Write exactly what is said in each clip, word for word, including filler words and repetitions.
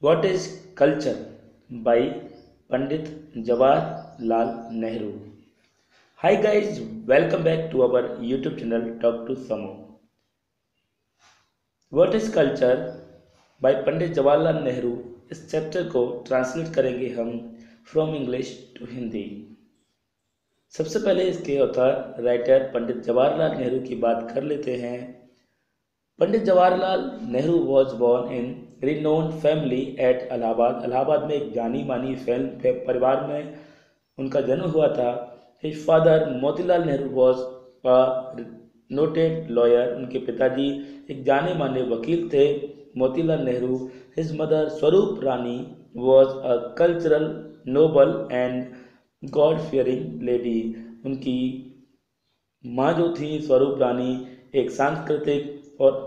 What is culture by Pandit Jawahar Lal Neharu. Hi guys, welcome back to our YouTube channel Talk to Samo. What is culture by पंडित जवाहरलाल नेहरू। इस chapter को translate करेंगे हम from English to Hindi. सबसे पहले इसके author writer Pandit Jawaharlal Nehru की बात कर लेते हैं। Pandit Jawaharlal Nehru was born in renowned family at Allahabad. Allahabad में एक जानी मानी परिवार में उनका जन्म हुआ था। His father Motilal Nehru was a noted lawyer. उनके पिताजी एक जाने माने वकील थे, Motilal Nehru. His mother Swarup Rani was a cultural noble and god fearing lady. उनकी माँ जो थी स्वरूप रानी एक सांस्कृतिक और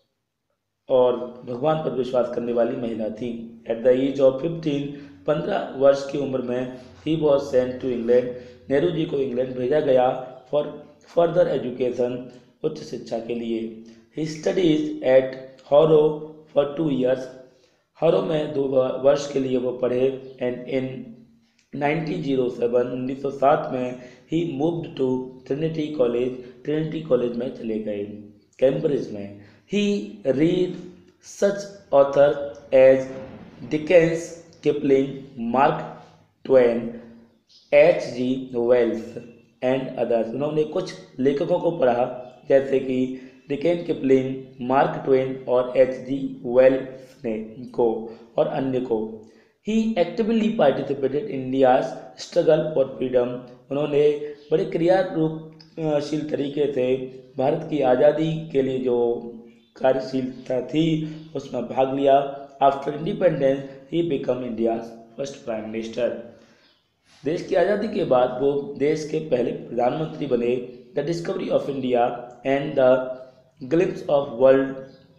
और भगवान पर विश्वास करने वाली महिला थी। At the age of fifteen, पंद्रह वर्ष की उम्र में ही was sent to England. Nehru ji को इंग्लैंड भेजा गया फॉर फर्दर एजुकेशन, उच्च शिक्षा के लिए। He studies at Harrow for two years. Harrow में दो वर्ष के लिए वो पढ़े। And in nineteen o seven उन्नीस सौ सात में ही moved to Trinity College. Trinity College में चले गए, कैम्ब्रिज में। He read such authors as Dickens, Kipling, Mark Twain, H G Wells and others। उन्होंने कुछ लेखकों को पढ़ा जैसे कि डिकेन, किपलिंग, मार्क ट्वेन और एच जी वेल्स ने को और अन्य को। He actively participated in India's struggle for freedom। उन्होंने बड़े क्रिया रूपशील तरीके से भारत की आज़ादी के लिए जो कार्यशीलता थी उसमें भाग लिया। After independence he became India first prime minister. देश की आज़ादी के बाद वो देश के पहले प्रधानमंत्री बने। The discovery of India and the glimpse of world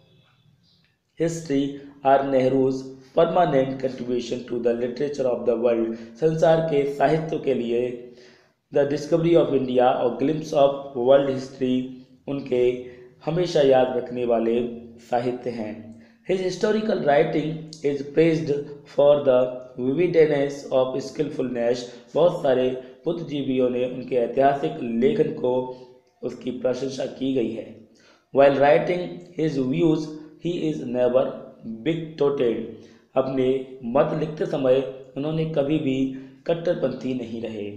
history are Nehru's permanent contribution to the literature of the world. संसार के साहित्य के लिए द डिस्कवरी ऑफ इंडिया और ग्लिम्स ऑफ वर्ल्ड हिस्ट्री उनके हमेशा याद रखने वाले साहित्य हैं। His historical writing is praised for the vividness of skilfulness. बहुत सारे बुद्धिजीवियों ने उनके ऐतिहासिक लेखन को उसकी प्रशंसा की गई है। While writing his views he is never bigoted. अपने मत लिखते समय उन्होंने कभी भी कट्टरपंथी नहीं रहे।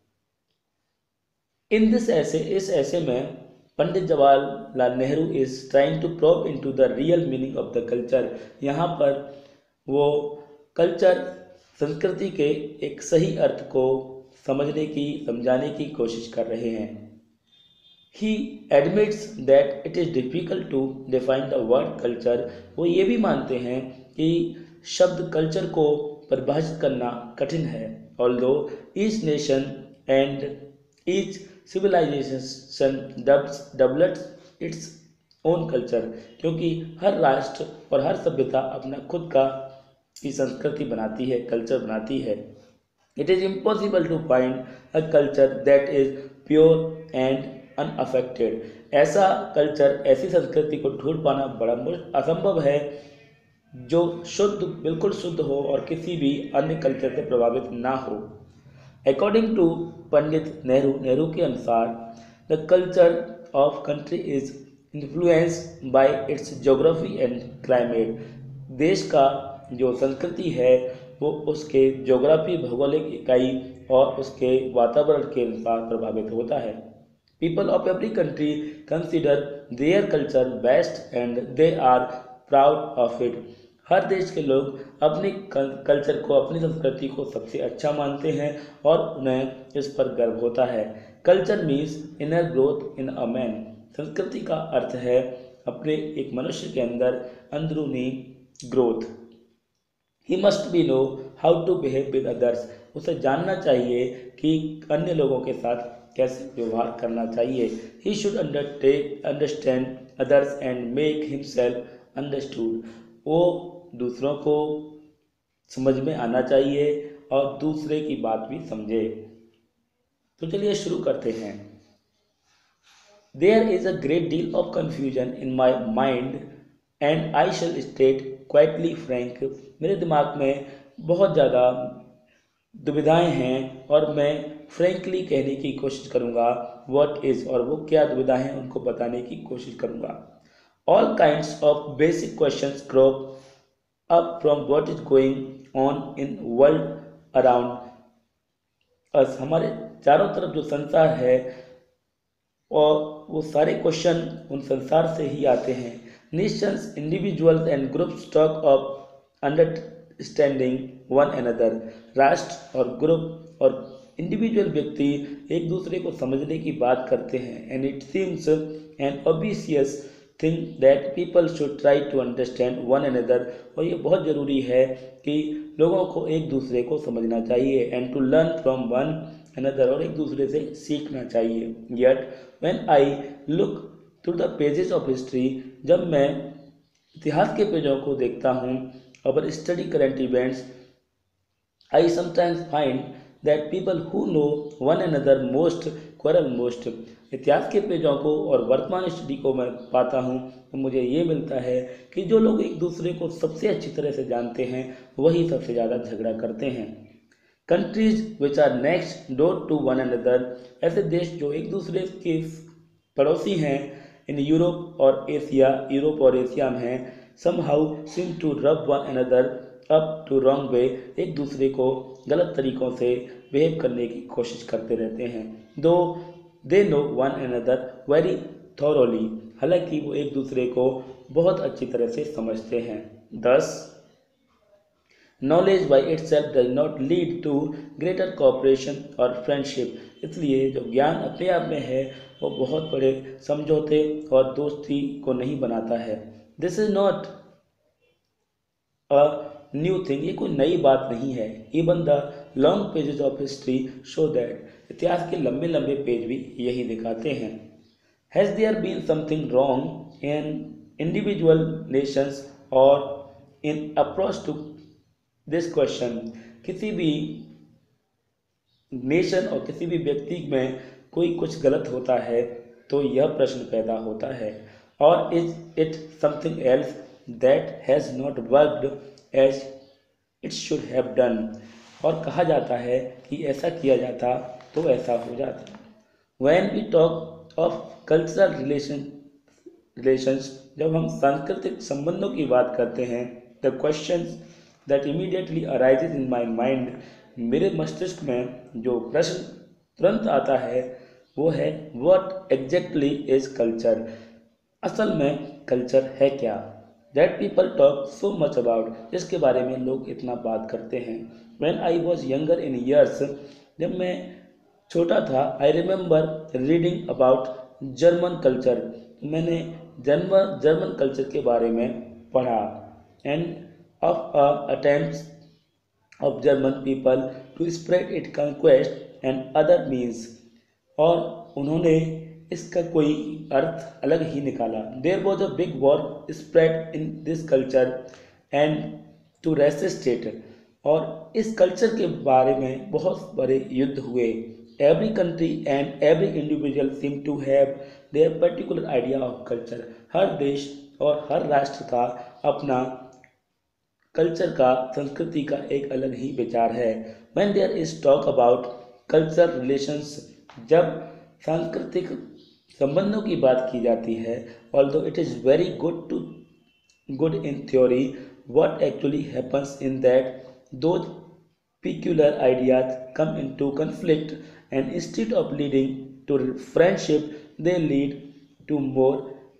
इन दिस ऐसे इस ऐसे में Pandit Jawaharlal Nehru is trying to probe into the real meaning of the culture. यहाँ पर वो कल्चर संस्कृति के एक सही अर्थ को समझने की समझाने की कोशिश कर रहे हैं। He admits that it is difficult to define the word culture. वो ये भी मानते हैं कि शब्द कल्चर को परिभाषित करना कठिन है। Although each nation and each civilisation develops its own culture. क्योंकि हर राष्ट्र और हर सभ्यता अपना खुद का की संस्कृति बनाती है, कल्चर बनाती है। It is impossible to find a culture that is pure and unaffected. ऐसा कल्चर, ऐसी संस्कृति को ढूंढ पाना बड़ा असंभव है जो शुद्ध, बिल्कुल शुद्ध हो और किसी भी अन्य कल्चर से प्रभावित ना हो। अकॉर्डिंग टू पंडित नेहरू नेहरू के अनुसार the culture of country is influenced by its geography and climate. देश का जो संस्कृति है वो उसके ज्योग्राफी, भौगोलिक इकाई और उसके वातावरण के अनुसार प्रभावित होता है। People of every country consider their culture best and they are proud of it. हर देश के लोग अपने कल्चर को, अपनी संस्कृति को सबसे अच्छा मानते हैं और उन्हें इस पर गर्व होता है। Culture means inner growth in a man. संस्कृति का अर्थ है अपने एक मनुष्य के अंदर अंदरूनी growth. He must be know how to behave with others. उसे जानना चाहिए कि अन्य लोगों के साथ कैसे व्यवहार करना चाहिए। He should undertake understand others and make himself understood. वो दूसरों को समझ में आना चाहिए और दूसरे की बात भी समझे। तो चलिए शुरू करते हैं। There is a great deal of confusion in my mind and I shall state quietly frank, मेरे दिमाग में बहुत ज़्यादा दुविधाएं हैं और मैं फ्रैंकली कहने की कोशिश करूँगा व्हाट इज़, और वो क्या दुविधाएं हैं उनको बताने की कोशिश करूँगा। All kinds of basic questions crop up from what is going on in world around us, हमारे चारों तरफ जो संसार है और वो सारे क्वेश्चन उन संसार से ही आते हैं। Nations, individuals and groups talk of understanding one another, राष्ट्र और ग्रुप और इंडिविजुअल व्यक्ति एक दूसरे को समझने की बात करते हैं। And it seems an obvious thing that people should try to understand one another, और ये बहुत ज़रूरी है कि लोगों को एक दूसरे को समझना चाहिए। And to learn from one another, और एक दूसरे से सीखना चाहिए। Yet when I look through the pages of history, जब मैं इतिहास के पेजों को देखता हूँ, our study current events, I sometimes find that people who know one another most quarrel most. इतिहास के पेजों को और वर्तमान स्टडी को मैं पाता हूँ तो मुझे ये मिलता है कि जो लोग एक दूसरे को सबसे अच्छी तरह से जानते हैं वही सबसे ज़्यादा झगड़ा करते हैं। Countries which are next door to one another, ऐसे देश जो एक दूसरे के पड़ोसी हैं इन यूरोप और एशिया, यूरोप और एशिया में हैं, somehow seem to rub one another up to wrong way, एक दूसरे को गलत तरीक़ों से बिहेव करने की कोशिश करते रहते हैं। Though they know one another very thoroughly, हालांकि वो एक दूसरे को बहुत अच्छी तरह से समझते हैं। Thus knowledge by itself does not lead to greater cooperation और फ्रेंडशिप, इसलिए जो ज्ञान अपने आप में है वो बहुत बड़े समझौते और दोस्ती को नहीं बनाता है। This is not a new thing, ये कोई नई बात नहीं है। Even the long pages of history show that, इतिहास के लंबे लंबे पेज भी यही दिखाते हैं। Has there been something wrong in individual nations और in approach to this question, किसी भी नेशन और किसी भी व्यक्ति में कोई कुछ गलत होता है तो यह प्रश्न पैदा होता है, और is it something else that has not worked as it should have done, और कहा जाता है कि ऐसा किया जाता तो ऐसा हो जाता। When we talk of cultural relation relations, जब हम सांस्कृतिक संबंधों की बात करते हैं, the question that immediately arises in my mind, मेरे मस्तिष्क में जो प्रश्न तुरंत आता है वो है व्हाट एग्जैक्टली इज कल्चर, असल में कल्चर है क्या। That people talk so much about, जिसके बारे में लोग इतना बात करते हैं। When I was younger in years, जब मैं छोटा था, I remember reading about German culture, मैंने जर्मन जर्मन कल्चर के बारे में पढ़ा। And of attempts of German people to spread it conquest and other means, और उन्होंने इसका कोई अर्थ अलग ही निकाला। There was a big war spread in this culture and to resist it, और इस कल्चर के बारे में बहुत बड़े युद्ध हुए। Every country and every individual seem to have their particular idea of culture, हर देश और हर राष्ट्र का अपना कल्चर का, संस्कृति का एक अलग ही विचार है। When there is talk about culture relations, जब सांस्कृतिक संबंधों की बात की जाती है, although it is very good to good in theory, what actually happens in that those peculiar ideas come into conflict, and instead of leading to friendship they lead to more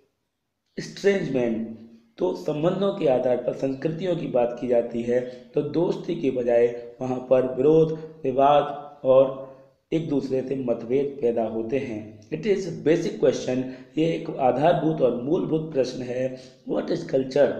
estrangement। तो संबंधों के आधार पर संस्कृतियों की बात की जाती है तो दोस्ती के बजाय वहाँ पर विरोध, विवाद और एक दूसरे से मतभेद पैदा होते हैं। इट इज़ बेसिक क्वेश्चन, ये एक आधारभूत और मूलभूत प्रश्न है। व्हाट इज कल्चर,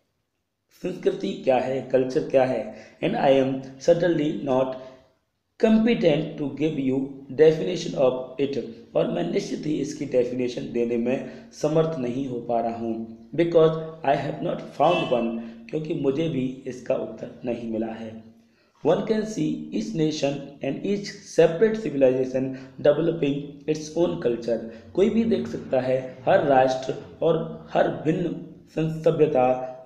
संस्कृति क्या है, कल्चर क्या है। And I am suddenly not competent to give you definition of it, और मैं निश्चित ही इसकी डेफिनेशन देने में समर्थ नहीं हो पा रहा हूँ। Because I have not found one, क्योंकि मुझे भी इसका उत्तर नहीं मिला है। One can see each nation and each separate civilisation developing its own culture, कोई भी देख सकता है हर राष्ट्र और हर भिन्न सभ्यता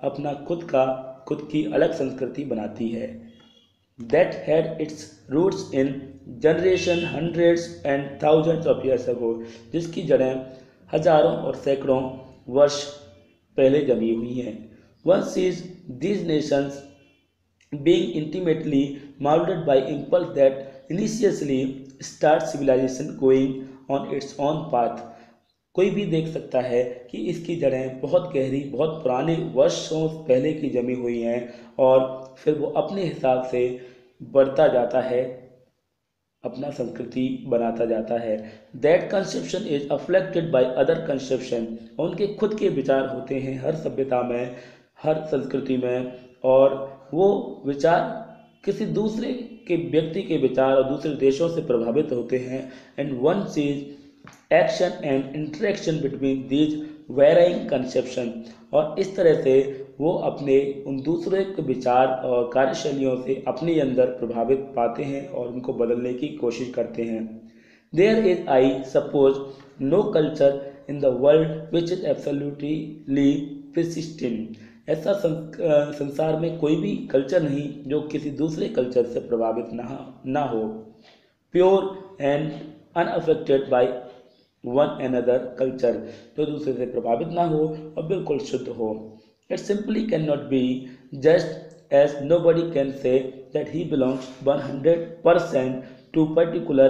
अपना खुद का खुद की अलग संस्कृति बनाती है। That had its roots in generation hundreds and thousands of years ago, जिसकी जड़ें हजारों और सैकड़ों वर्ष पहले जमी हुई हैं। One sees these nations being intimately molded by impulse that initially start civilization going on its own path. कोई भी देख सकता है कि इसकी जड़ें बहुत गहरी, बहुत पुराने वर्षों पहले की जमी हुई हैं और फिर वो अपने हिसाब से बढ़ता जाता है, अपना संस्कृति बनाता जाता है। That conception is affected by other conception, उनके खुद के विचार होते हैं हर सभ्यता में, हर संस्कृति में, और वो विचार किसी दूसरे के व्यक्ति के विचार और दूसरे देशों से प्रभावित होते हैं। And one sees action and interaction between these varying conception, और इस तरह से वो अपने उन दूसरे के विचार और कार्यशैलियों से अपने अंदर प्रभावित पाते हैं और उनको बदलने की कोशिश करते हैं। There is I suppose no culture in the world which is absolutely persistent, ऐसा संसार में कोई भी कल्चर नहीं जो किसी दूसरे कल्चर से प्रभावित ना ना हो। Pure and unaffected by one another culture, जो दूसरे से प्रभावित ना हो और बिल्कुल शुद्ध हो। It simply can not be just as nobody can say that he belongs one hundred percent to particular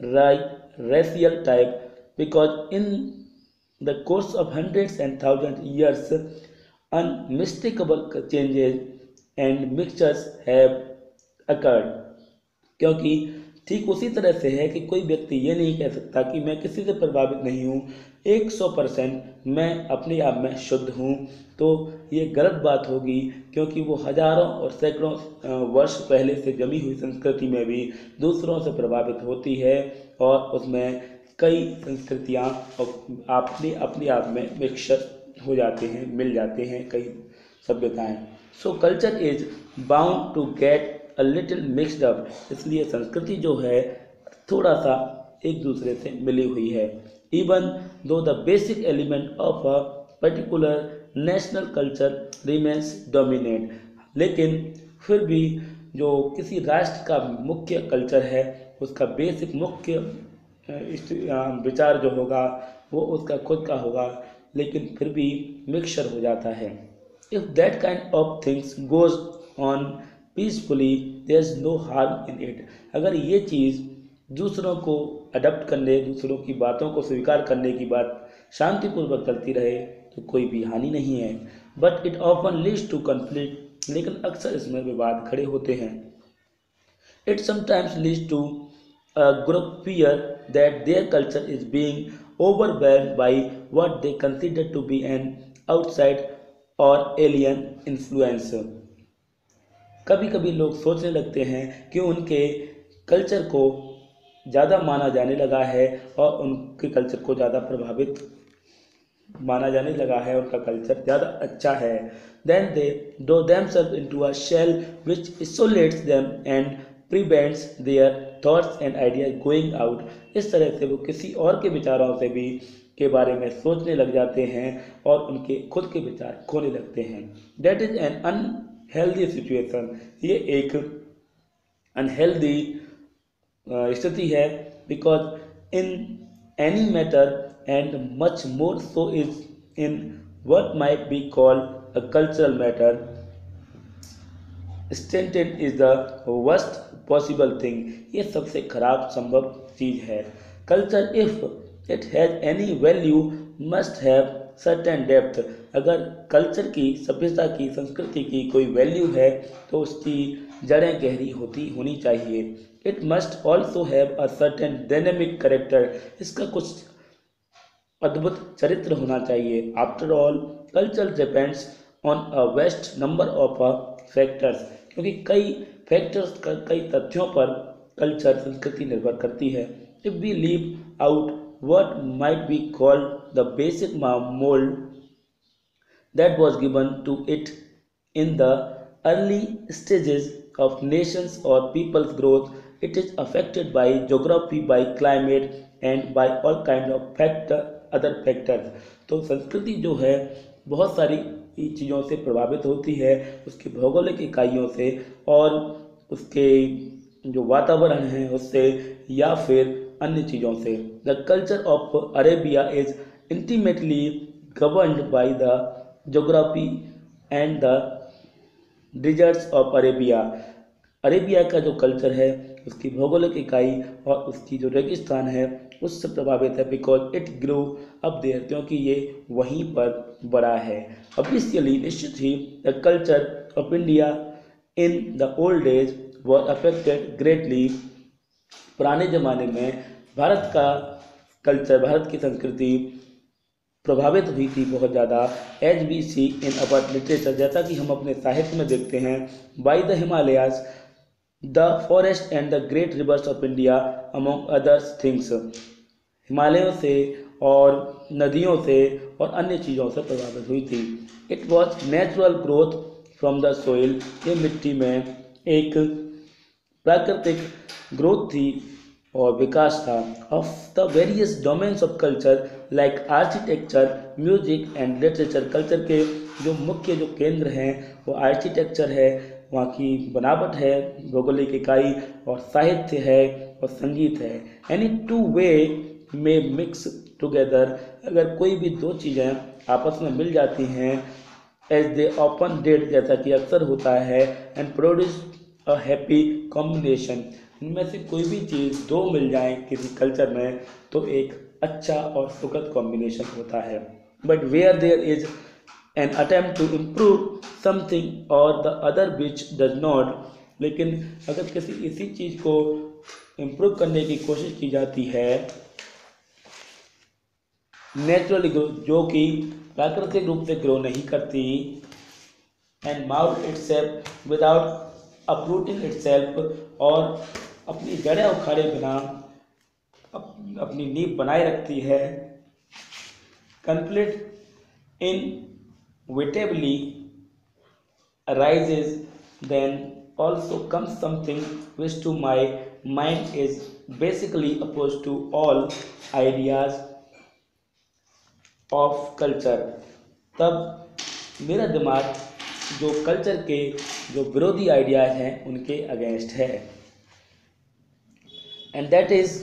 racial type, because in the course of hundreds and thousands years unmistakable changes and mixtures have occurred. क्योंकि ठीक उसी तरह से है कि कोई व्यक्ति ये नहीं कह सकता कि मैं किसी से प्रभावित नहीं हूँ, एक सौ परसेंट मैं अपने आप में शुद्ध हूँ, तो ये गलत बात होगी, क्योंकि वो हजारों और सैकड़ों वर्ष पहले से जमी हुई संस्कृति में भी दूसरों से प्रभावित होती है और उसमें कई संस्कृतियाँ अपने अपने आप में मिक्सर हो जाते हैं, मिल जाते हैं कई सभ्यताएं। So culture is bound to get a little mixed up, इसलिए संस्कृति जो है थोड़ा सा एक दूसरे से मिली हुई है। Even though the basic element of a particular national culture remains dominate, लेकिन फिर भी जो किसी राष्ट्र का मुख्य कल्चर है उसका बेसिक मुख्य विचार जो होगा वो उसका खुद का होगा, लेकिन फिर भी मिक्सचर हो जाता है। If that kind of things goes on peacefully there is no harm in it, अगर ये चीज़ दूसरों को अडॉप्ट करने, दूसरों की बातों को स्वीकार करने की बात शांतिपूर्वक चलती रहे तो कोई भी हानि नहीं है। But it often leads to conflict, लेकिन अक्सर इसमें विवाद खड़े होते हैं। It sometimes leads to a group fear that their culture is being overwhelmed by what they consider to be an outside or alien influence. कभी कभी लोग सोचने लगते हैं कि उनके कल्चर को ज़्यादा माना जाने लगा है और उनके कल्चर को ज़्यादा प्रभावित माना जाने लगा है, उनका कल्चर ज़्यादा अच्छा है। Then they draw themselves into a shell which isolates them and prevents their thoughts and ideas going out. इस तरह से वो किसी और के विचारों से भी के बारे में सोचने लग जाते हैं और उनके खुद के विचार खोने लगते हैं। That is an unhealthy situation. ये एक अनहेल्दी स्थिति है, because in any matter and much more so is in what might be called a cultural matter, stinted is the worst possible thing. ये सबसे खराब संभव चीज़ है। Culture if it has any value must have certain depth, अगर culture की, सभ्यता की, संस्कृति की कोई वैल्यू है तो उसकी जड़ें गहरी होती होनी चाहिए। It must also have a certain dynamic character, इसका कुछ अद्भुत चरित्र होना चाहिए। After all culture depends on a vast number of factors, क्योंकि कई फैक्टर्स, कई तथ्यों पर कल्चर, संस्कृति निर्भर करती है। If we leave out what might be called the basic mould that was given to it in the early stages of nations और people's growth, it is affected by geography, by climate and by all kind of factor other factors. तो संस्कृति जो है बहुत सारी चीज़ों से प्रभावित होती है, उसकी भौगोलिक इकाइयों से और उसके जो वातावरण है उससे, या फिर अन्य चीज़ों से। The culture of Arabia is intimately governed by the geography and the deserts of Arabia. Arabia का जो कल्चर है उसकी भौगोलिक इकाई और उसकी जो रेगिस्तान है उससे प्रभावित है, because it grow up there, क्योंकि ये वहीं पर बड़ा है। ऑब्वियसली, निश्चित ही, the culture of India in the old age was affected greatly. पुराने ज़माने में भारत का कल्चर, भारत की संस्कृति प्रभावित हुई थी बहुत ज़्यादा। As we see in our literature, जैसा कि हम अपने साहित्य में देखते हैं, by the Himalayas, the forest and the great rivers of India among others things. हिमालयों से और नदियों से और अन्य चीज़ों से प्रभावित हुई थी। It was natural growth from the soil, ये मिट्टी में एक प्राकृतिक ग्रोथ थी और विकास था। Of the various domains of culture like architecture, music and literature. Culture के जो मुख्य जो केंद्र हैं वो आर्किटेक्चर है, वहाँ की बनावट है, भौगोलिक इकाई, और साहित्य है और संगीत है। एनी टू वे में मिक्स टुगेदर, अगर कोई भी दो चीज़ें आपस में मिल जाती हैं, एज दे ऑफन डिड, जैसा कि अक्सर होता है, and produce a happy combination. इनमें से कोई भी चीज़ दो मिल जाए किसी कल्चर में तो एक अच्छा और सुखद कॉम्बिनेशन होता है। But where there is an attempt to improve something or the other which does not, लेकिन अगर किसी इसी चीज़ को इम्प्रूव करने की कोशिश की जाती है, नेचुरली ग्रो, जो कि प्राकृतिक रूप से ग्रो नहीं करती, and mount itself without uprooting itself, और अपनी जड़ें उखाड़े बिना अप, अपनी नींव बनाए रखती है, conflict inevitably arises, then also comes something which to my mind is basically opposed to all ideas of culture। तब मेरा दिमाग जो कल्चर के जो विरोधी आइडियाज हैं उनके अगेंस्ट है, and that is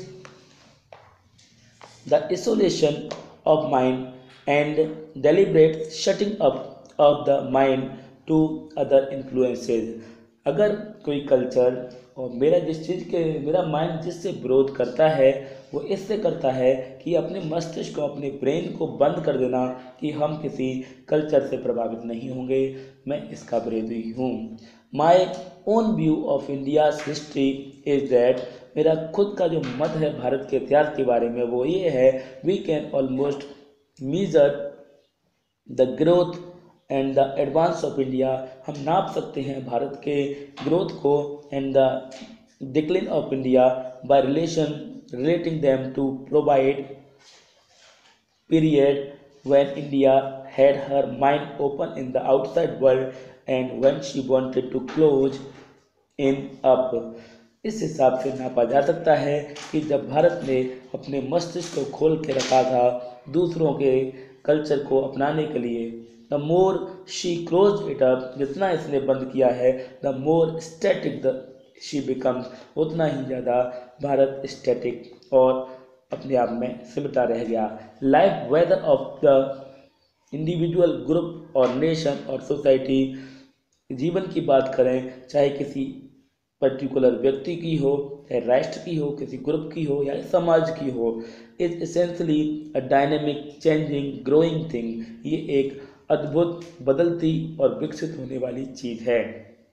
the isolation of mind and deliberate shutting up of the mind to other influences। अगर कोई कल्चर और मेरा जिस चीज़ के मेरा माइंड जिससे विरोध करता है वो इससे करता है कि अपने मस्तिष्क को, अपने ब्रेन को बंद कर देना कि हम किसी कल्चर से प्रभावित नहीं होंगे, मैं इसका विरोधी हूँ। My own view of India's history is that, मेरा खुद का जो मत है भारत के इतिहास के बारे में वो ये है, we can almost measure the growth and the advance of India. हम नाप सकते हैं भारत के ग्रोथ को and the decline of India by relation relating them to provide period when India had her mind open in the outside world and when she wanted to close in up. इस हिसाब से नापा जा सकता है कि जब भारत ने अपने मस्तिष्क को खोल के रखा था दूसरों के कल्चर को अपनाने के लिए, the more she close it up, जितना इसने बंद किया है, the more static the she becomes, उतना ही ज़्यादा भारत स्टैटिक और अपने आप में सिमटा रह गया। Life whether of the individual, group or nation or society, जीवन की बात करें चाहे किसी पर्टिकुलर व्यक्ति की हो, चाहे राष्ट्र की हो, किसी ग्रुप की हो या समाज की हो, is essentially a dynamic changing growing thing. ये एक अद्भुत, बदलती और विकसित होने वाली चीज है।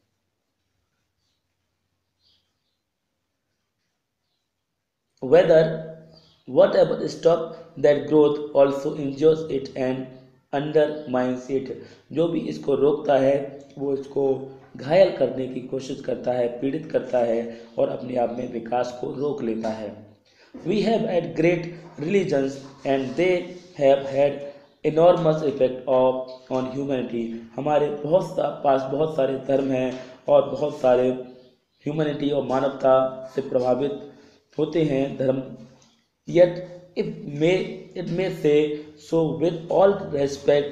Whether whatever stop that growth also injures it and undermines it, जो भी इसको रोकता है वो इसको घायल करने की कोशिश करता है, पीड़ित करता है और अपने आप में विकास को रोक लेता है। We have had great religions and they have had enormous effect of on humanity, हमारे बहुत सा पास बहुत सारे धर्म हैं और बहुत सारे ह्यूमैनिटी और मानवता से प्रभावित होते हैं धर्म। yet it may it may say so with all respect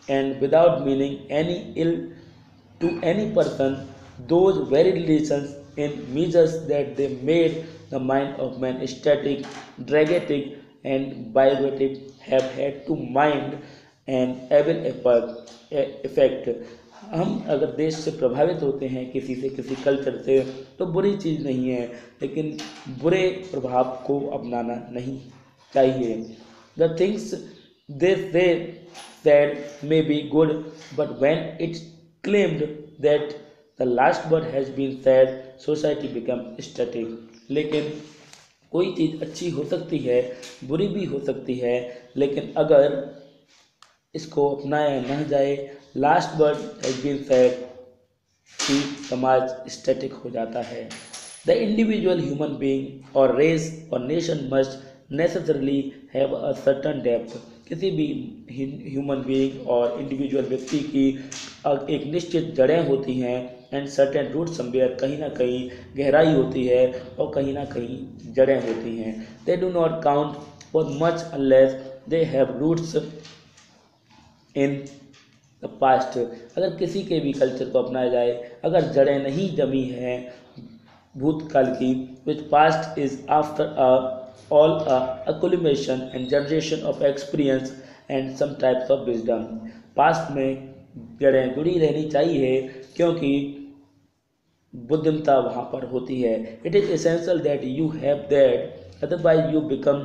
and without meaning any ill to any person. Those very relations in measures that they made the mind of man static, dramatic, and biographic have had to mind and evil effect. हम अगर देश से प्रभावित होते हैं किसी से किसी कल्चर से तो बुरी चीज़ नहीं है, लेकिन बुरे प्रभाव को अपनाना नहीं चाहिए. The things they say said may be good, but when it's claimed that the last word has been said, society becomes static. लेकिन कोई चीज़ अच्छी हो सकती है, बुरी भी हो सकती है, लेकिन अगर इसको अपनाया न जाए, last word has been said, कि समाज स्टैटिक हो जाता है. The individual human being or race or nation must necessarily have a certain depth. किसी भी ह्यूमन बीइंग और इंडिविजुअल व्यक्ति की एक निश्चित जड़ें होती हैं एंड सर्टेन रूट समवेयर, कहीं ना कहीं गहराई होती है और कहीं ना कहीं जड़ें होती हैं. They do not count for much unless they have roots in the past. अगर किसी के भी कल्चर को अपनाया जाए, अगर जड़ें नहीं जमी हैं भूतकाल की, which past is after a all a accumulation and generation of experience and some types of wisdom. Past में जड़ें जुड़ी रहनी चाहिए क्योंकि बुद्धिमता वहाँ पर होती है. It is essential that you have that, otherwise you become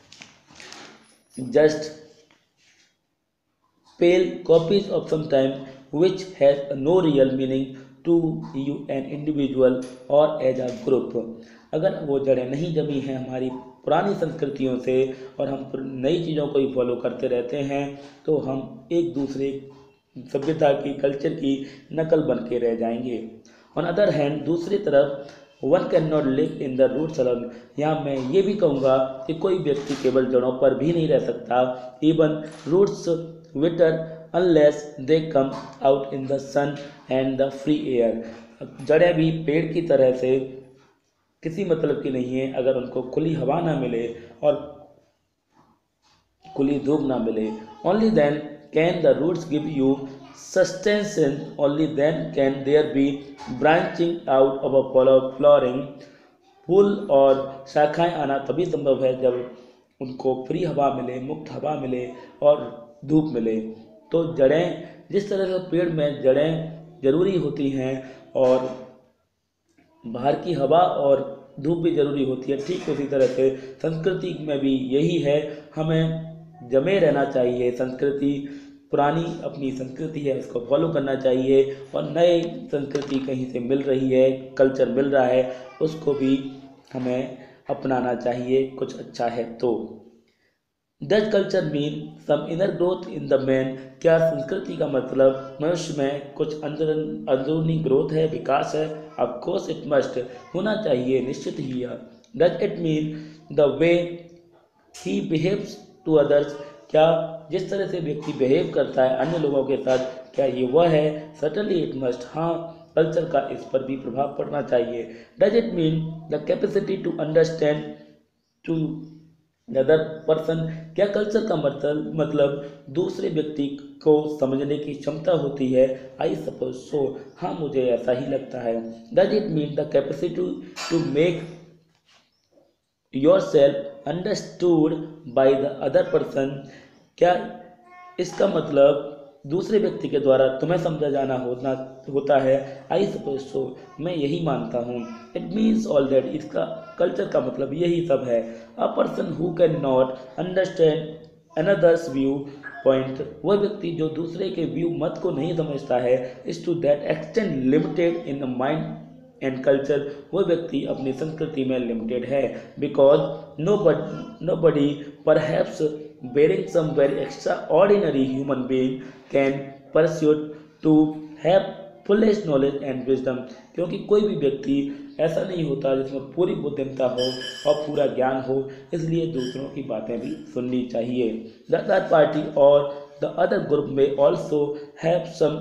just pale copies of some time which has no real meaning to you an individual or as a group. अगर वो जड़ें नहीं जमी हैं हमारी पुरानी संस्कृतियों से और हम नई चीज़ों को ही फॉलो करते रहते हैं तो हम एक दूसरे सभ्यता की कल्चर की नकल बन के रह जाएंगे. ऑन अदर हैंड, दूसरी तरफ one can not live in the roots alone. यहाँ मैं ये भी कहूँगा कि कोई व्यक्ति केवल जड़ों पर भी नहीं रह सकता. Even roots wither unless they come out in the sun and the free air. जड़ें भी पेड़ की तरह से किसी मतलब की नहीं है अगर उनको खुली हवा ना मिले और खुली धूप ना मिले. Only then can the roots give you sustenance, only then can there be branching out of a flowering. फूल और शाखाएं आना तभी संभव है जब उनको फ्री हवा मिले, मुक्त हवा मिले और धूप मिले. तो जड़ें, जिस तरह से पेड़ में जड़ें जरूरी होती हैं और बाहर की हवा और धूप भी जरूरी होती है, ठीक उसी तरह से संस्कृति में भी यही है. हमें जमे रहना चाहिए. संस्कृति पुरानी अपनी संस्कृति है, उसको फॉलो करना चाहिए और नए संस्कृति कहीं से मिल रही है, कल्चर मिल रहा है, उसको भी हमें अपनाना चाहिए कुछ अच्छा है तो. Does culture mean some inner growth in the man. क्या संस्कृति का मतलब मनुष्य में कुछ अंदर अंदरूनी ग्रोथ है, विकास है? ऑफ कोर्स इट मस्ट, होना चाहिए, निश्चित ही है. Does it mean the way he behaves to others. क्या जिस तरह से व्यक्ति बिहेव करता है अन्य लोगों के साथ, क्या ये वह है? Certainly it must. हाँ, कल्चर का इस पर भी प्रभाव पड़ना चाहिए. Does it mean the capacity to understand to other person. क्या कल्चर का मतलब मतलब दूसरे व्यक्ति को समझने की क्षमता होती है? I suppose so. हाँ, मुझे ऐसा ही लगता है. Does it mean the capacity to make yourself understood by the other person. क्या इसका मतलब दूसरे व्यक्ति के द्वारा तुम्हें समझा जाना होना होता है? I suppose so. मैं यही मानता हूँ. It means all that. इसका कल्चर का मतलब यही सब है. A person who can not understand another's view point. वह व्यक्ति जो दूसरे के व्यू मत को नहीं समझता है, is to that extent limited in mind and culture. वह व्यक्ति अपनी संस्कृति में लिमिटेड है. Because no bud nobody perhaps bearing some very extraordinary human being can pursue to have fullest knowledge and wisdom. क्योंकि कोई भी व्यक्ति ऐसा नहीं होता जिसमें पूरी बुद्धिमत्ता हो और पूरा ज्ञान हो, इसलिए दूसरों की बातें भी सुननी चाहिए. The other party or the other group may also have some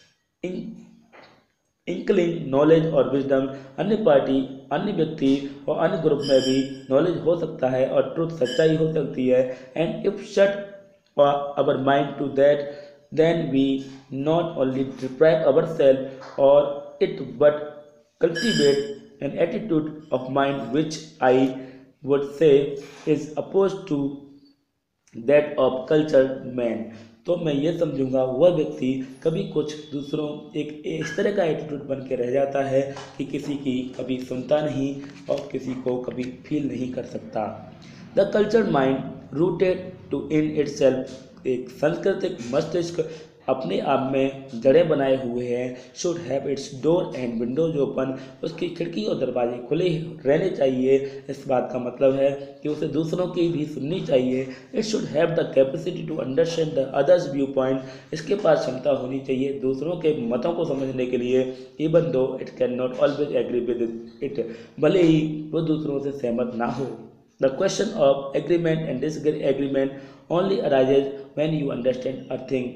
inkling knowledge और विजडम. अन्य पार्टी, अन्य व्यक्ति और अन्य ग्रुप में भी नॉलेज हो सकता है और ट्रुथ, सच्चाई हो सकती है. And if shut our mind to that then we not only deprive ourselves or it but cultivate an attitude of mind which I would say is opposed to that of culture man. तो मैं ये समझूंगा वह व्यक्ति कभी कुछ दूसरों एक इस तरह का एटीट्यूड बन के रह जाता है कि किसी की कभी सुनता नहीं और किसी को कभी फील नहीं कर सकता। The culture mind rooted to in itself, एक सांस्कृतिक मस्तिष्क अपने आप में जड़ें बनाए हुए हैं, should have its door and windows open, उसकी खिड़की और दरवाजे खुले रहने चाहिए। इस बात का मतलब है कि उसे दूसरों की भी सुननी चाहिए। It should have the capacity to understand the others view point, इसके पास क्षमता होनी चाहिए दूसरों के मतों को समझने के लिए। Even though it can not always agree with it, भले ही वो दूसरों से सहमत ना हो। The question of agreement and disagreement only arises when you understand a thing,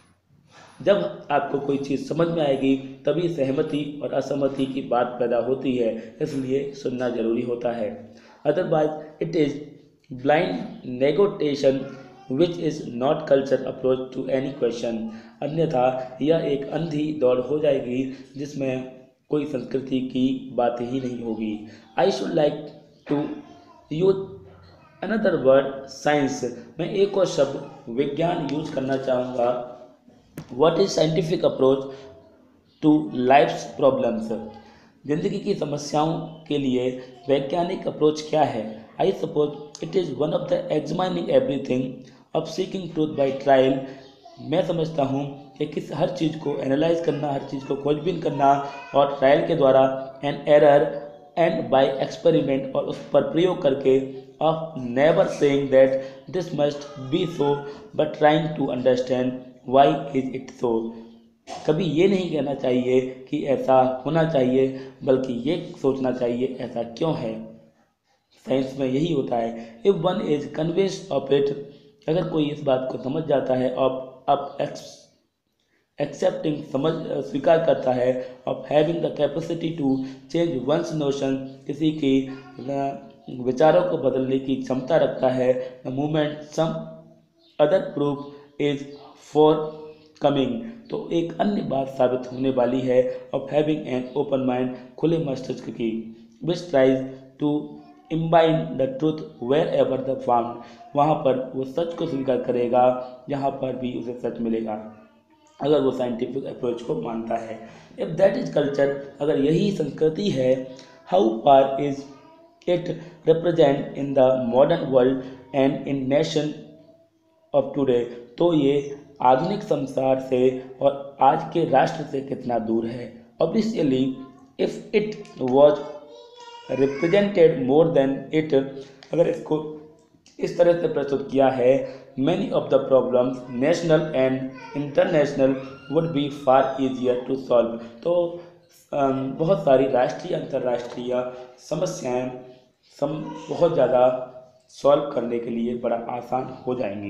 जब आपको कोई चीज़ समझ में आएगी तभी सहमति और असहमति की बात पैदा होती है, इसलिए सुनना जरूरी होता है। Otherwise it is blind negotiation which is not culture approach to any question, अन्यथा यह एक अंधी दौड़ हो जाएगी जिसमें कोई संस्कृति की बात ही नहीं होगी। I should like to use another word science, मैं एक और शब्द विज्ञान यूज करना चाहूँगा। What is scientific approach to life's problems? जिंदगी की समस्याओं के लिए वैज्ञानिक अप्रोच क्या है? I suppose it is one of the examining everything of seeking truth by trial. मैं समझता हूँ कि किस हर चीज़ को एनालाइज करना, हर चीज़ को खोजबीन करना और ट्रायल के द्वारा and error and by experiment और उस पर प्रयोग करके, of never saying that this must be so but trying to understand why is it so, कभी ये नहीं कहना चाहिए कि ऐसा होना चाहिए बल्कि ये सोचना चाहिए ऐसा क्यों है। साइंस में यही होता है। If one is convinced of it, अगर कोई इस बात को समझ जाता है, ऑफ अप एक्सेप्टिंग समझ स्वीकार करता है, of having the capacity to change one's notion, किसी की विचारों को बदलने की क्षमता रखता है। The movement some other proof is forthcoming, तो एक अन्य बात साबित होने वाली है, of having an open mind, खुले मस्तिष्क की, which tries to imbibe the truth wherever the found, वहाँ पर वो सच को स्वीकार करेगा जहाँ पर भी उसे सच मिलेगा, अगर वो साइंटिफिक अप्रोच को मानता है। इफ दैट इज कल्चर, अगर यही संस्कृति है, how far is it represent in the modern world and in nation of today, तो ये आधुनिक संसार से और आज के राष्ट्र से कितना दूर है। Obviously if it was represented more than it, अगर इसको इस तरह से प्रस्तुत किया है, many of the problems national and international would be far easier to solve, तो बहुत सारी राष्ट्रीय अंतर्राष्ट्रीय समस्याएं सम बहुत ज़्यादा सॉल्व करने के लिए बड़ा आसान हो जाएंगी।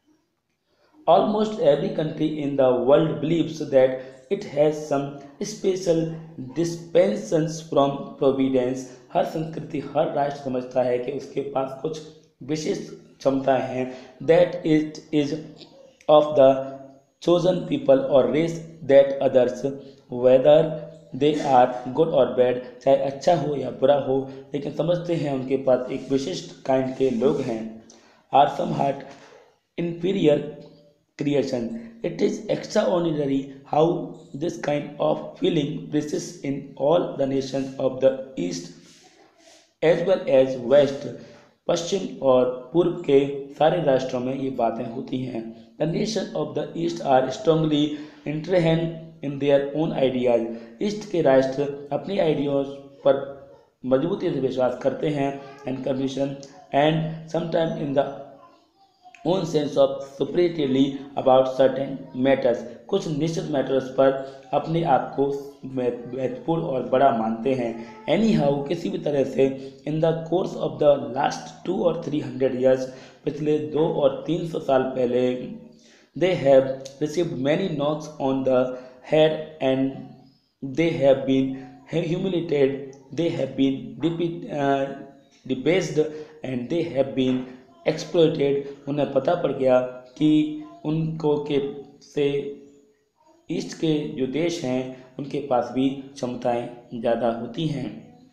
Almost every country in the world believes that it has some special dispensations from providence. हर संस्कृति, हर राष्ट्र समझता है कि उसके पास कुछ विशेष क्षमताएं हैं। That it is of the chosen people or race that others, whether they are good or bad, चाहे अच्छा हो या बुरा हो, लेकिन समझते हैं उनके पास एक विशिष्ट काइंड के लोग हैं। Are some heart inferior creation. It is extraordinary how this kind of feeling persists in all the nations of the East as well as West. पश्चिम और पूर्व के सारे राष्ट्रों में ये बातें होती हैं। The nations of the East are strongly entrenched in their own ideas. East के राष्ट्र अपनी आइडियोज पर मजबूती से विश्वास करते हैं and conviction and sometimes in the own sense of superiority about certain matters. कुछ निश्चित मैटर्स पर अपने आप को महत्वपूर्ण और बड़ा मानते हैं। एनी हाउ, किसी भी तरह से, in the course of the last two or three hundred years, पिछले दो और तीन सौ साल पहले, they have received many knocks on the head and they have been humiliated, they have been debased and they have been exploited. उन्हें पता पड़ गया कि उनको के से ईस्ट के जो देश हैं उनके पास भी क्षमताएं ज़्यादा होती हैं।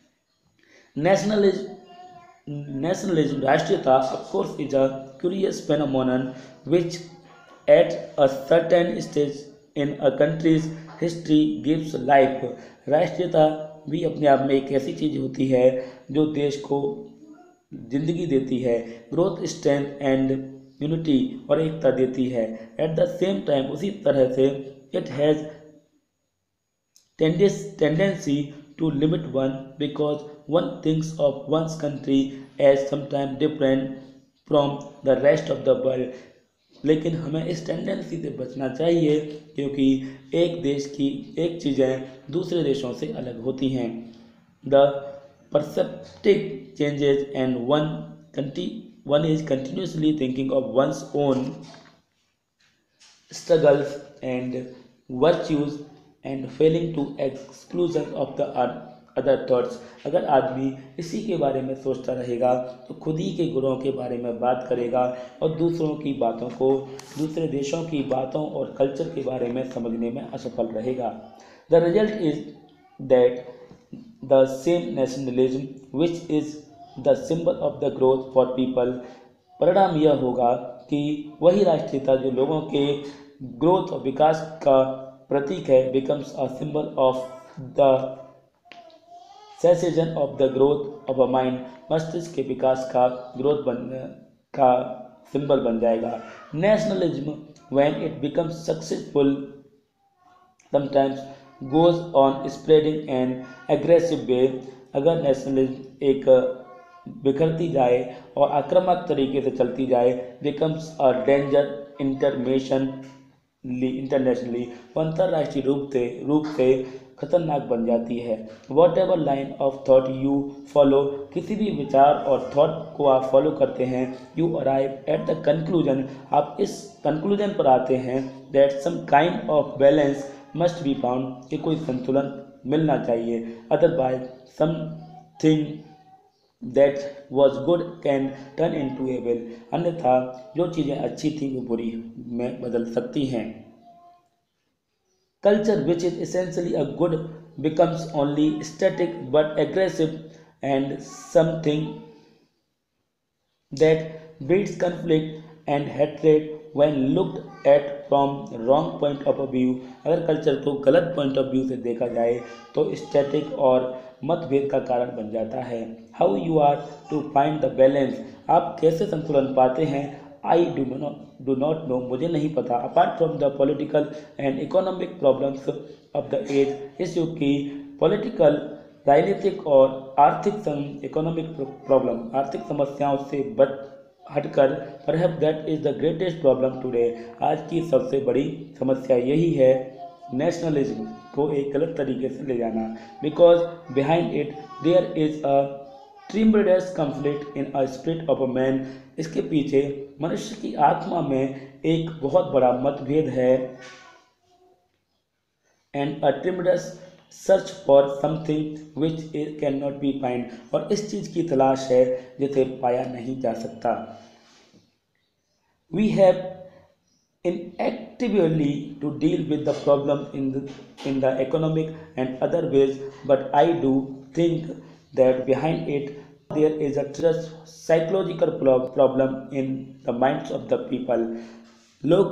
नेशनलिज्म नेशनलिज्म राष्ट्रीयता of course is a curious phenomenon which at a certain stage in a country's history gives life। राष्ट्रीयता भी अपने आप में एक ऐसी चीज होती है जो देश को जिंदगी देती है, ग्रोथ, स्ट्रेंथ एंड यूनिटी और एकता देती है। एट द सेम टाइम उसी तरह से it has tendency to limit one because one thinks of one's country as sometimes different from the rest of the world। लेकिन हमें इस टेंडेंसी से बचना चाहिए क्योंकि एक देश की एक चीज़ें दूसरे देशों से अलग होती हैं। The perceptive changes and one conti one is continuously thinking of one's own struggles and virtues and failing to exclusion of the other thoughts। अगर आदमी इसी के बारे में सोचता रहेगा तो खुद ही के गुणों के बारे में बात करेगा और दूसरों की बातों को, दूसरे देशों की बातों और कल्चर के बारे में समझने में असफल रहेगा। The result is that the same nationalism which is the symbol of the growth for people. परिणाम यह होगा कि वही राष्ट्रीयता जो लोगों के ग्रोथ और विकास का प्रतीक है becomes a symbol of the cessation of the growth of a mind. मस्तिष्क के विकास का ग्रोथ बन का सिंबल बन जाएगा। Nationalism when it becomes successful sometimes goes on spreading an aggressive way. अगर नेशनलिज्म एक बिखरती जाए और आक्रामक तरीके से चलती जाए becomes a danger internation internationally, वो अंतर्राष्ट्रीय रूप से रूप से खतरनाक बन जाती है। Whatever line of thought you follow, किसी भी विचार और थॉट को आप फॉलो करते हैं, you arrive at the conclusion, आप इस कंक्लूजन पर आते हैं that some kind of balance must be found, कि कोई संतुलन मिलना चाहिए। Otherwise something that was good can turn into evil, अन्यथा जो चीज़ें अच्छी थी वो बुरी में बदल सकती हैं। Culture which is essentially a good becomes only static but aggressive and something that breeds conflict and hatred when looked at from wrong point of view। अगर कल्चर को गलत पॉइंट ऑफ व्यू से देखा जाए तो स्टैटिक और मतभेद का कारण बन जाता है। How you are to find the balance, आप कैसे संतुलन पाते हैं। I do not do not know, मुझे नहीं पता। Apart from the political and economic problems of the age, इस युग की पॉलिटिकल, राजनीतिक और आर्थिक इकोनॉमिक प्रॉब्लम, आर्थिक समस्याओं से बच हटकर perhaps that is the greatest problem today, आज की सबसे बड़ी समस्या यही है नेशनलिज्म को एक गलत तरीके से ले जाना। Because behind it there is a tremendous conflict in a spirit of a man, इसके पीछे मनुष्य की आत्मा में एक बहुत बड़ा मतभेद है। And a tremendous search for something which can not be find, और इस चीज की तलाश है जिसे पाया नहीं जा सकता। We have inactively to deal with the problem in the in the economic and other ways, but I do think that behind it there is a just psychological problem in the minds of the people। लोग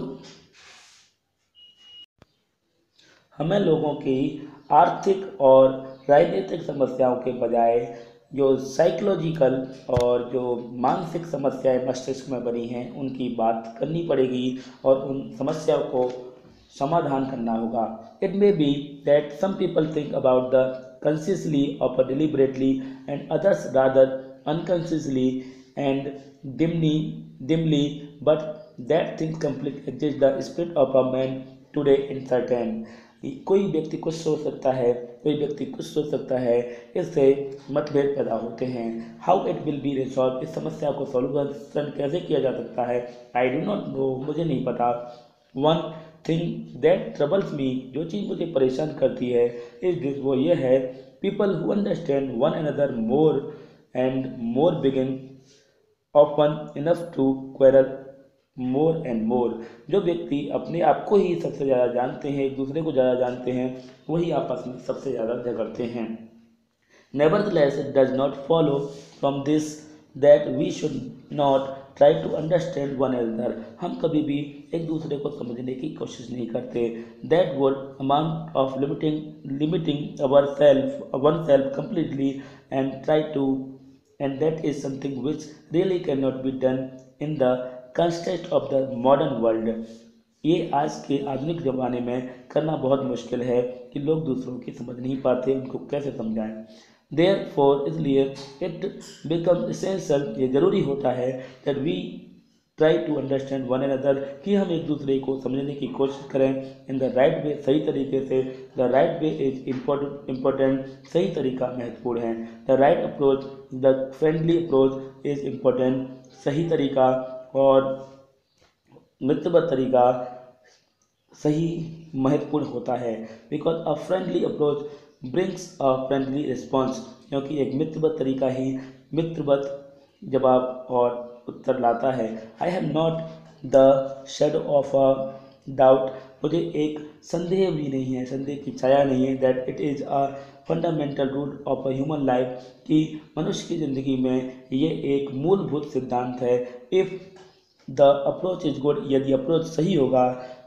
हमें लोगों की आर्थिक और राजनीतिक समस्याओं के बजाय जो साइकोलॉजिकल और जो मानसिक समस्याएं मस्तिष्क में बनी हैं उनकी बात करनी पड़ेगी और उन समस्याओं को समाधान करना होगा। It may be that some people think about the consciously or deliberately and others rather unconsciously and dimly dimly but that things completely exist the spirit of a man today in certain। कोई व्यक्ति कुछ सोच सकता है, कोई व्यक्ति कुछ सोच सकता है, इससे मतभेद पैदा होते हैं। How it will be resolve, इस समस्या को सॉल्यूशन कैसे किया जा सकता है। आई डू नॉट नो, मुझे नहीं पता। One thing that troubles me, जो चीज़ मुझे परेशान करती है इस दिस, वो ये है people who understand one another more and more begin often enough to quarrel more and more. जो व्यक्ति अपने आप को ही सबसे ज़्यादा जानते हैं, एक दूसरे को ज़्यादा जानते हैं, वही आपस में सबसे ज़्यादा झगड़ते हैं। Nevertheless, it does not follow from this that we should not try to understand one another. हम कभी भी एक दूसरे को समझने की कोशिश नहीं करते। That would amount of limiting limiting ourself oneself completely and try to and that is something which really cannot be done in the context of the modern world. ये आज के आधुनिक ज़माने में करना बहुत मुश्किल है कि लोग दूसरों की समझ नहीं पाते, उनको कैसे समझाएं। देयर फोर इसलिए इट बिकम इसेंशियल, ये ज़रूरी होता है that we try to understand one another, कि हम एक दूसरे को समझने की कोशिश करें इन द राइट वे, सही तरीके से। The right way is important important सही तरीका महत्वपूर्ण है। The right approach, the friendly approach is important सही तरीका, और मित्रवत तरीका सही महत्वपूर्ण होता है। Because a friendly approach brings a friendly response, क्योंकि एक मित्रवत तरीका ही मित्रवत जवाब और उत्तर लाता है। I have not the shadow of a doubt, मुझे एक संदेह भी नहीं है, संदेह की छाया नहीं है, that it is a fundamental root of a human life, कि मनुष्य की ज़िंदगी में ये एक मूलभूत सिद्धांत है। If the approach is good, यदि अप्रोच सही होगा,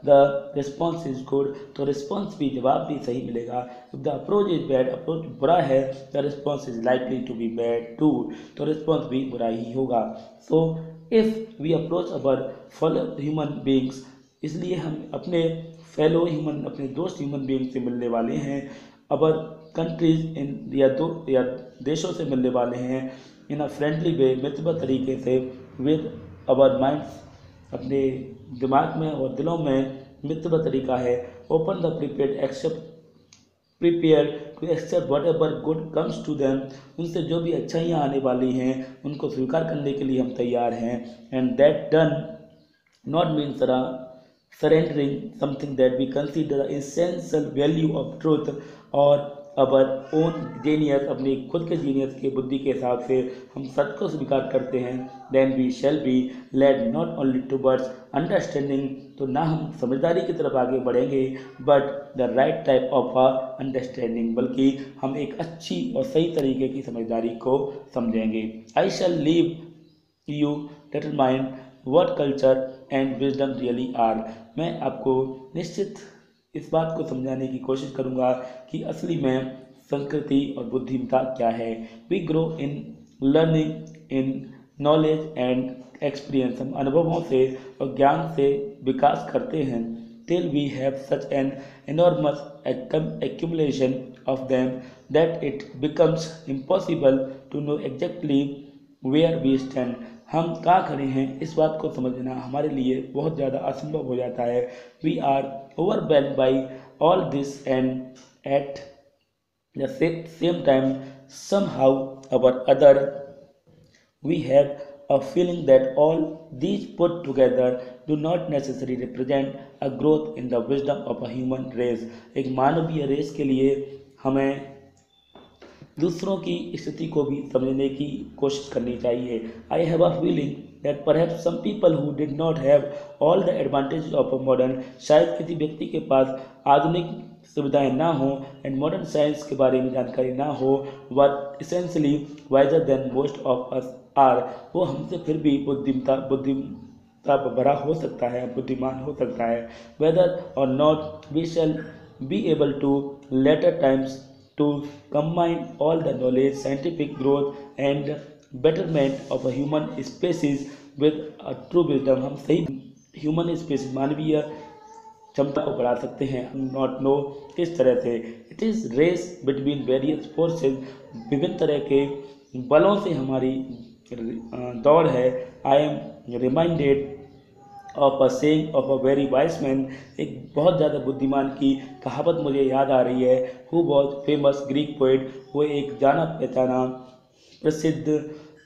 द रिस्पॉन्स इज गुड, तो रिस्पॉन्स भी जवाब भी सही मिलेगा। If the approach is bad, approach बुरा है, the response is likely to be bad too, तो रिस्पॉन्स भी बुरा ही होगा। So if we approach our fellow human beings, इसलिए हम अपने फेलो ह्यूमन अपने दोस्त ह्यूमन बींग से मिलने वाले हैं, अवर कंट्रीज इन या दो या देशों से मिलने वाले हैं इन अ फ्रेंडली वे, मित्रवत तरीके से, विद अवर माइंड्स, अपने दिमाग में और दिलों में मित्रवत तरीका है। Open the prepaid except prepare to accept whatever good comes to them, उनसे जो भी अच्छाइयाँ आने वाली हैं उनको स्वीकार करने के लिए हम तैयार हैं। And that done not mean sur surrendering something that we consider essential value of truth or our own genius, अपनी खुद के जीनियस के बुद्धि के हिसाब से हम सत्य को स्वीकार करते हैं। Then we shall be led not only towards understanding, तो ना हम समझदारी की तरफ आगे बढ़ेंगे, but the right type of a understanding, बल्कि हम एक अच्छी और सही तरीके की समझदारी को समझेंगे। I shall leave you determine what culture and wisdom really are, मैं आपको निश्चित इस बात को समझाने की कोशिश करूँगा कि असली में संस्कृति और बुद्धिमत्ता क्या है। We grow in learning in knowledge and experience, हम अनुभवों से और ज्ञान से विकास करते हैं। Till we have such an enormous accumulation of them that it becomes impossible to know exactly where we stand, हम कहाँ खड़े हैं इस बात को समझना हमारे लिए बहुत ज़्यादा असंभव हो जाता है। We are overwhelmed by all this and at the same time somehow or other we have a feeling that all these put together do not necessarily represent a growth in the wisdom of a human race, एक मानवीय race के लिए हमें दूसरों की स्थिति को भी समझने की कोशिश करनी चाहिए। I have a feeling that perhaps some people who did not have all the advantage of a modern, शायद किसी व्यक्ति के पास आधुनिक सुविधाएं ना हो एंड मॉडर्न साइंस के बारे में जानकारी ना हो, but essentially wiser than most of us are, वो हमसे फिर भी बुद्धिमता बुद्धिमता भरा हो सकता है, बुद्धिमान हो सकता है। Whether or not we shall be able to later times to combine all the knowledge, scientific growth and betterment of a human species with a true wisdom, हम सही human species मानवीय क्षमता को बढ़ा सकते हैं। नॉट नो किस तरह से, it is race between various forces, विभिन्न तरह के बलों से हमारी दौड़ है। I am reminded of a saying of a very wise man, एक बहुत ज़्यादा बुद्धिमान की कहावत मुझे याद आ रही है। Who was famous Greek poet, वो एक जाना पहचाना प्रसिद्ध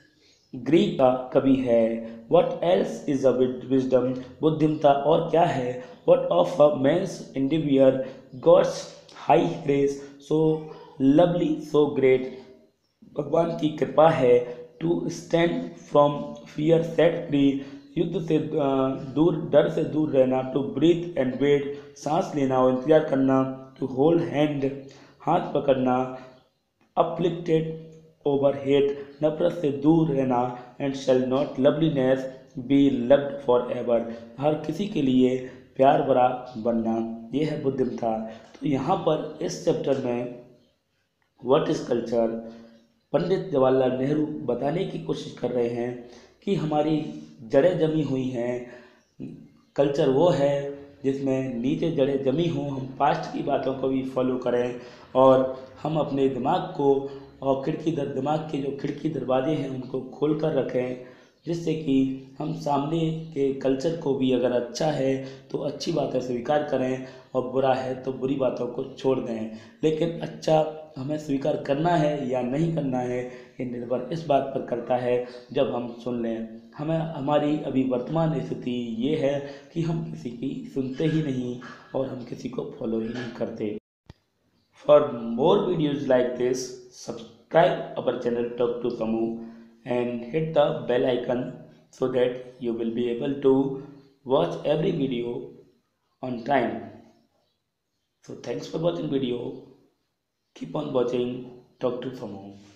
ग्रीक का कवि है। What else is a wisdom, बुद्धिमता और क्या है। What of a man's endeavour God's high grace, so lovely so great, भगवान की कृपा है। To stand from fear set free, युद्ध से अ, दूर, डर से दूर रहना, टू ब्रीथ एंड वेट, सांस लेना और इंतजार करना, टू होल्ड हैंड, हाथ पकड़ना, अप्लिफ्टेड ओवर हेट, नफरत से दूर रहना, and shall not loveliness be loved forever, हर किसी के लिए प्यार भरा बनना, ये है बुद्धिमता। तो यहाँ पर इस चैप्टर में what is culture, Pandit Jawaharlal Nehru बताने की कोशिश कर रहे हैं कि हमारी जड़ें जमी हुई हैं। कल्चर वो है जिसमें नीचे जड़ें जमी हों, हम पास्ट की बातों को भी फॉलो करें और हम अपने दिमाग को और खिड़की दर दिमाग के जो खिड़की दरवाजे हैं उनको खोल कर रखें, जिससे कि हम सामने के कल्चर को भी अगर अच्छा है तो अच्छी बातें स्वीकार करें और बुरा है तो बुरी बातों को छोड़ दें। लेकिन अच्छा हमें स्वीकार करना है या नहीं करना है ये निर्भर इस बात पर करता है जब हम सुन लें। हमें हमारी अभी वर्तमान स्थिति ये है कि हम किसी की सुनते ही नहीं और हम किसी को फॉलो ही नहीं करते। For more videos like this, subscribe our channel talk to some and hit the bell icon so that you will be able to watch every video on time. So thanks for watching video. Keep on watching. Talk to Samu.